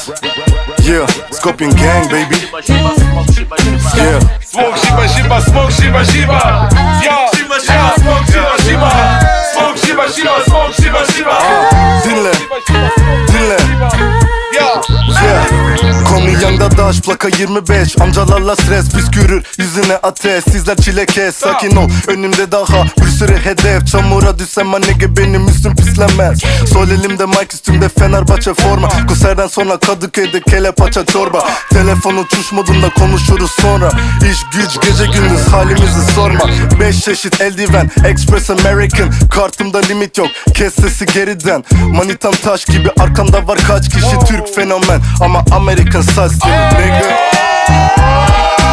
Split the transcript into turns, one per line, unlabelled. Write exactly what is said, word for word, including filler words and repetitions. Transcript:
Yeah, Scorpion Gang, baby. Yeah.
Smoke Shiba Shiba, smoke Shiba Shiba. Yeah, Shiba Shiba, smoke Shiba Shiba. Smoke Shiba Shiba, smoke Shiba Shiba.
Dinle, dinle. Yeah. Konya'da daş, plaka yirmi beş. Amcalarla stres, püskürür yüzüne ateş. Sizler çile kes, sakin ol, önümde daha bir sürü hedef. Çamura düşsem anne benim üstüm pislenmez. Sol elimde mic, üstümde Fenerbahçe forma. Konserden sonra Kadıköy'de kelepaça çorba. Telefon uçuş modunda konuşuruz sonra. İş güç gece gündüz halimizi sorma. Beş çeşit eldiven, Express American. Kartımda limit yok, kes sesi geriden. Manitam taş gibi, arkamda var kaç kişi. Türk fenomen ama American saç, nigga.